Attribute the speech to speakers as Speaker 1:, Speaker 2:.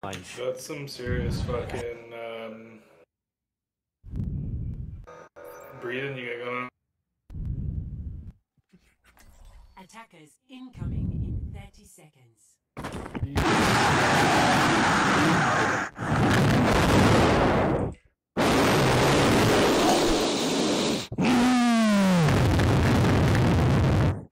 Speaker 1: Nice.
Speaker 2: That's some serious fucking breathing you got going on.
Speaker 3: Attackers incoming in 30 seconds.